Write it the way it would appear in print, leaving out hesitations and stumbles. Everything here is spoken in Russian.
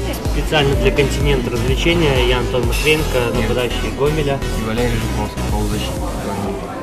Специально для «Континента» развлечения я Антон Матвеенко, нападающий Гомеля. И Валерий Жуковский, полузащитник.